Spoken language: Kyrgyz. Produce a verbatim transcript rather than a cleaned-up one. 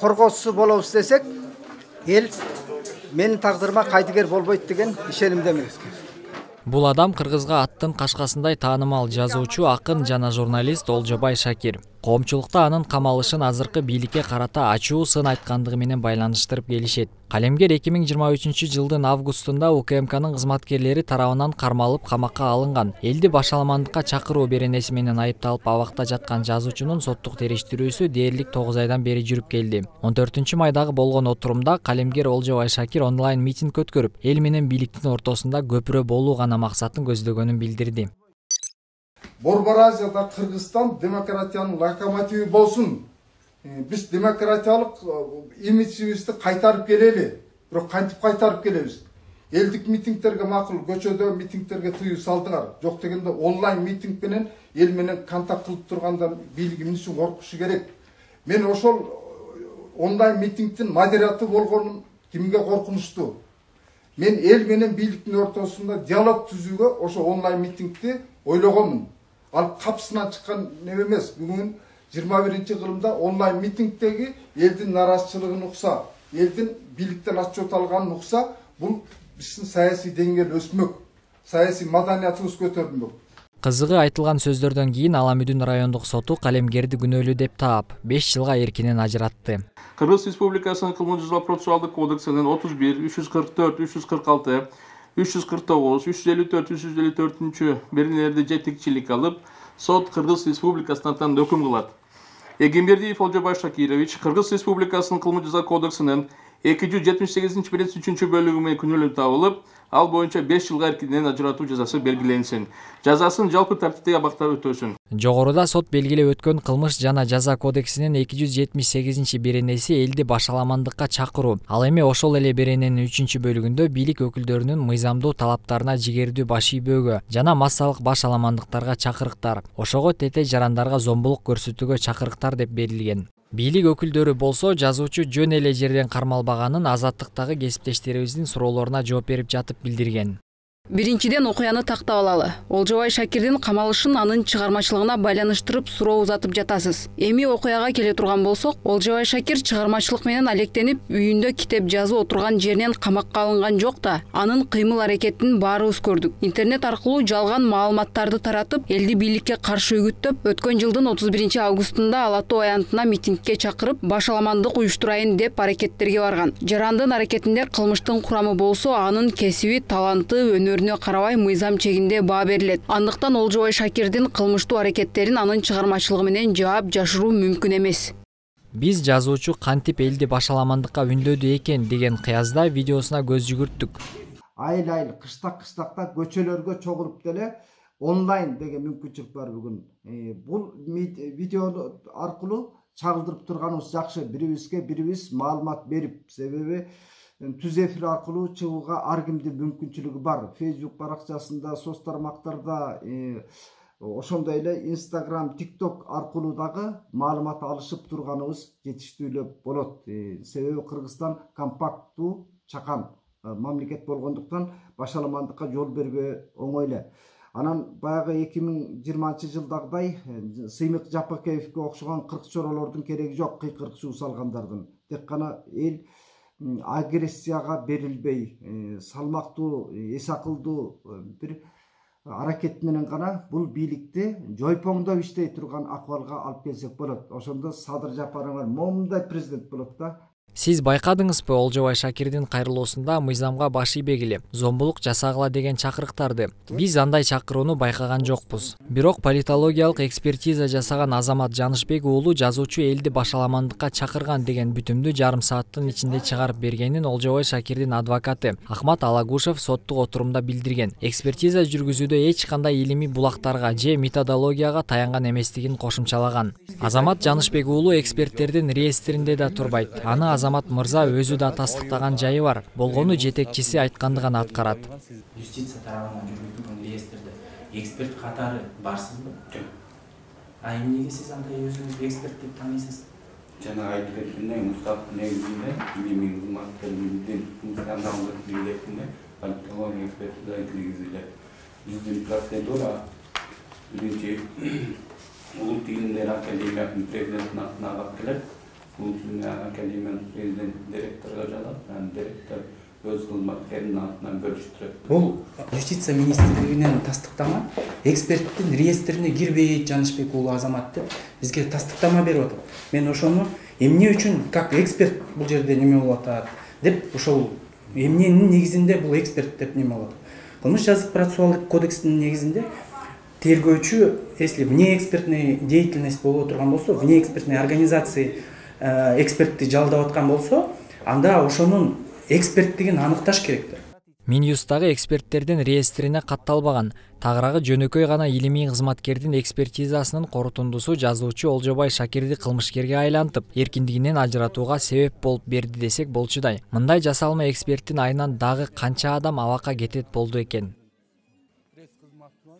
коргоочусу болобуз десек, эл менин тагдырыма кайдыгер болбойт деген ишенимдемин. Бул адам кыргызга аттын кашкасындай таанымал жазуучу, акын жана журналист Олжобай Шакир. Коомчулукта анын камалышын азыркы бийликке карата ачуу сын айткандыгы менен байланыштырып келишет. Калемгер эки миң жыйырма үчүнчү жылдын августунда УКМКнын кызматкерлери тарабынан кармалып камакка алынган. Элди башаламандыкка чакыруу беренеси менен айыпталып абакта жаткан жазуучунун соттук териштирүүсү дээрлик тогуз айдан бери жүрүп келди. он төртүнчү майдагы болгон отурумда калемгер Олжобай Шакир онлайн митинг өткөрүп, эл менен бийликтин ортосунда көпүрө болуу гана максатын көздөгөнүн билдирди. Борбор Азияда Кыргызстан демократиянын локомотиви болсун. Биз демократиялык имиджибизди кайтарып келели. Бирок кантип кайтарып келебиз? Элдик митингтерге макул, көчөдө митингтерге тыюу салдыңар. Жок дегенде онлайн митинг менен эл менен контакт кылып тургандан бийлигimiz үчүн коркушу керек. Мен ошол онлайн митингдин модератору болгонум кимге коркунучтуу? Мен эл менен бийликтин ортосунда диалог түзүүгө ошо онлайн митингди ойлогонмун. Ал капсынан чыккан неме эмес. Бүгүн жыйырма биринчи кылымда онлайн митингдеги элдин наразычылыгын укса, элдин бийликтен отчет алганын укса, бул биздин саясий деңгээл өсмөк, саясий маданиятыбыз көтөрүлмөк. Кызыгы айтылган сөздөрдөн кийин Аламүдүн райондук соту калемгерди күнөөлүү деп таап, беш жылга эркинен ажыратты. Кыргыз Республикасынын кылмыш жаза процессуалдык кодексинин отуз бир, үч жүз кырк төрт, үч жүз кырк алты, үч жүз кырк тогуз, үч жүз элүү төрт, үч жүз элүү төртүнчү беренелерди жетекчилик алып, сот Кыргыз Республикасына атан өкүм кылат. Эгембердиев Олжобай Шакирович Кыргыз Республикасынын кылмыш жаза кодексинин эки жүз жетимиш сегизинчи биринчи үчүнчү бөлүгү менен күнөөлүү табылып, ал боюнча беш жылга эркинен ажыратуу жазасы белгиленсин. Жазасын жалпы тартиптеги абакта өтөсүн. Жогоруда сот белгилеп өткөн кылмыш жана жаза кодексинин эки жүз жетимиш сегизинчи беренеси элди башаламандыкка чакыруу. Ал эми ошол эле берененин үчүнчү бөлүгүндө бийлик өкүлдөрүнүн мыйзамдуу талаптарына жигердүү баш ийбөөгө жана массалык башаламандыктарга чакырыктар, ошого тете жарандарга зомбулук көрсөтүүгө чакырыктар деп берилген. Бийлик өкүлдөрү болсо жазуучу жөн эле жерден кармалбаганын азаттыктагы кесиптештерибиздин суроолоруна жооп берип жатып билдирген. Биринчиден окуяны тактап алалы. Олжобай Шакирдин камалышын анын чыгармачылыгына байланыштырып суроо узатып жатасыз. Эми окуяга келе турган болсок, Олжобай Шакир чыгармачылык менен алектенип, үйүндө китеп жазып отурган жеринен камакка алынган жок да, анын кыймыл аракетин баарыбыз көрдүк. Интернет аркылуу жалган маалыматтарды таратып, элди бийликке каршы үгүттөп, өткөн жылдын отуз биринчи августунда Ала Тоо аянтына митингке чакырып, башаламандык уюштурайын деп аракеттерге барган. Жарандын аракетинде кылмыштын курамы болсо, анын кесиби, таланты, өнөрүнө карабай мыйзам чегинде баа берилет. Андыктан Олжобай Шакирдин кылмыштуу аракеттерин анын чыгармачылыгы менен жаап жашыруу мүмкүн эмес. Биз жазуучу кантип элди башаламандыкка үндөдү экен деген кыязда видеосуна көз жүгүрттүк. Айыл-айыл, кыштак-кыштакта көчөлөргө чогулуп деле онлайн деген мүмкүнчүлүк бар бүгүн. Бул видео аркылуу чагылдырып турганыбыз жакшы. Бирибизге бирибиз маалымат берип, себеби түз эфир аркылуу чыгууга ар кимдин мүмкүнчүлүгү бар. Facebook баракчасында, соц тармактарда, ошондой эле Instagram, TikTok аркылуу дагы маалымат алышып турганыбыз жетиштүүлөп болот. Себеби Кыргызстан компакттуу, чакан мамлекет болгондуктан башаламандыкка жол бербөө оңой эле. Анан баягы эки миң жыйырманчы жылдагыдай Сыймык Жапакеевге окшогон кырк чоролордун кереги жок, кыйкырыкчуу салгандардын. Тек гана эл агрессияга берилбей, салмактуу, эс акылдуу бир аракет менен гана бул бийликти жойпоңдоп иштей турган акыбалга алып келсек болот. Ошондо Садыр Жапаровар момундай президент болот да. Сиз байкадыңызбы, Олжобай Шакирдин кайрылуусунда мыйзамга баш ийбегиле, зомбулук жасагыла деген чакырыктарды. Биз андай чакырууну байкаган жокпуз. Бирок политологиялык экспертиза жасаган Азамат Жанышбек уулу жазуучу элди башаламандыкка чакырган деген бүтүмдү жарым сааттын ичинде чыгарып бергенин Олжобай Шакирдин адвокаты Ахмат Алагушев соттук отурумда билдирген. Экспертиза жүргүзүүдө эч кандай илимий булактарга же методологияга таянган эместигин кошумчалаган. Азамат Жанышбек уулу эксперттердин реестринде да турбайт. Аны Азамат мырза өзү да тастыктаган жайы бар. Болгону жетекчиси айткандыгын аткарат. Юстиция тарабынан жүргүзүлгөн реестрде эксперт катары барсызбы? Жок. А эмнеге сиз андай өзүңүздү эксперт деп тааныйсыз? Жана айтылгандай Мустафа негизинде илимий кызматкерлердин мустандамдык билетинде политология экспертиза киргизилет. Биздин процедура биринчи улут илимдер академиясынын президентине алып келет. Улусунун академиянын президент директорго жалат, анан директор өз кызматкеринин атынан бөлүштүрөт. Бул Юстиция министрлигинен тастыктама эксперттин реестрине кирбейт Жанышбек уулу Азамат деп бизге тастыктама берип атат. Мен ошону эмне үчүн как эксперт бул жерде неме болуп атат деп ошол эмненин негизинде бул эксперт деп неме болот. Кылмыш жазык процессуалдык кодексинин негизинде тергөөчү, если вне экспертной деятельность болуп турган болсо, вне экспертной организации экспертти жалдап аткан болсо, анда ошонун эксперттигин аныкташ керектир. Минюстагы эксперттердин реестрине катталбаган, тагыраагы жөнөкөй гана илимий кызматкердин экспертизасынын корутундусу жазуучу Олжобай Шакирди кылмышкерге айлантып, эркиндигинен ажыратууга себеп болуп берди десек болчудай. Мындай жасалма эксперттин айынан дагы канча адам абакка кетет болду экен.